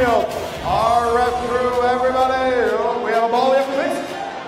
field. Our ref crew, everybody. We have a ball in, please.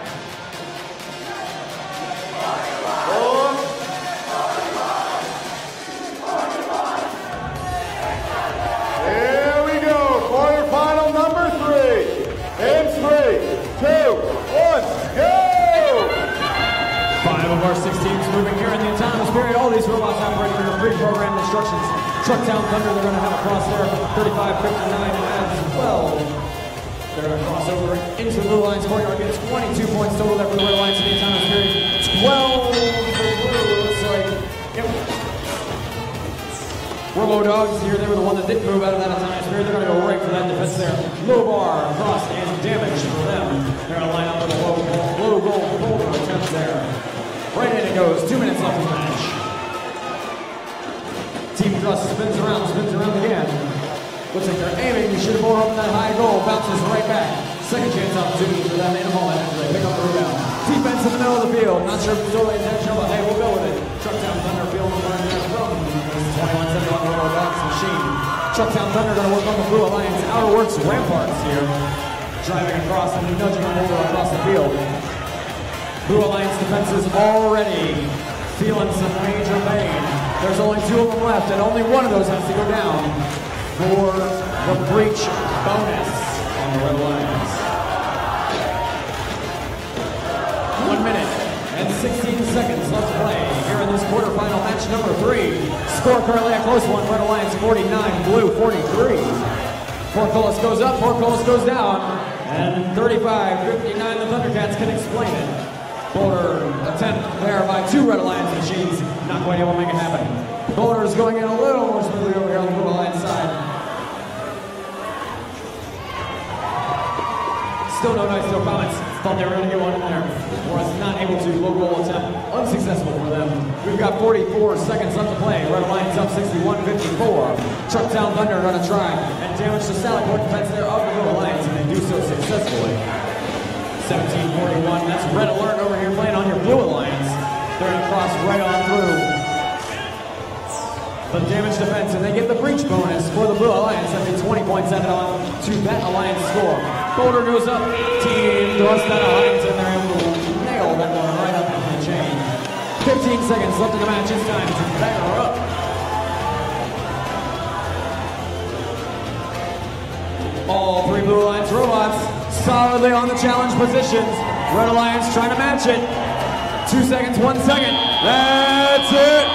Here we go. Quarterfinal number 3. In 3, 2, 1, go! 5 of our 6 teams moving here in the autonomous period. All these robots operating under pre-programmed instructions. Trucktown Thunder, they're going to have a cross there from 35-59 as well. They're going to cross over into the blue lines courtyard. Gets 22 points total there for the red lines in the autonomous period. 12 for blue. Looks like, yep. Robo Dogs here, they were the one that didn't move out of that autonomous period. They're going to go right for that defense there. Low bar, cross, and damage for them. They're going to line up with a low goal boulder attempt there. Right in it goes. 2 minutes left in the match. Team thrust spins around again. Looks like they're aiming to shoot more up in that high goal. Bounces right back. Second chance opportunity for them in a moment after they pick up the rebound. Defense in the middle of the field. Not sure if it's totally intentional, but hey, we'll go with it. Trucktown Thunder field will run there from 21-7 on the Robo Dogs machine. Trucktown Thunder going to work on the Blue Alliance Outer Works ramparts here. Driving across and nudging them over across the field. Blue Alliance defense is already feeling some major pain. There's only 2 of them left, and only one of those has to go down for the breach bonus on the Red Alliance. 1 minute and 16 seconds left to play here in this quarterfinal match number 3. Score currently a close one. Red Alliance 49, Blue 43. Portcullis goes up, Portcullis goes down, and 35-59 the Thundercats can explain it. Boulder attempt there by 2 Red Alliance machines, not quite able to make it happen. Boulder is going in a little more smoothly over here on the Blue Alliance side. Still no nice, no comments. Thought they were going to get one in there. Was not able to. Low goal attempt, unsuccessful for them. We've got 44 seconds left to play. Red Alliance up 61-54. Trucktown Thunder going to try and damage the Sally Port defense there of the Blue Alliance, and they do so successfully. 17-41, that's Red Alert over here playing on your Blue Alliance. They're going to cross right on through the damage defense, and they get the breach bonus for the Blue Alliance. That'd be 20 points added on to that Alliance score. Boulder goes up, Team Thrust out of Alliance, and they're able to nail that one right up into the chain. 15 seconds left in the match, it's time to pair up. All 3 Blue Alliance robots solidly on the challenge positions. Red Alliance trying to match it. 2 seconds, 1 second. That's it.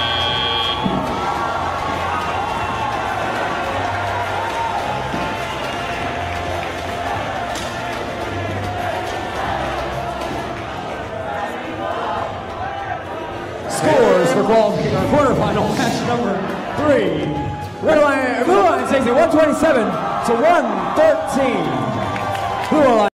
Scores for quarterfinal match number 3. Red Alliance, Blue Alliance takes it 127 to 113. Blue Alliance.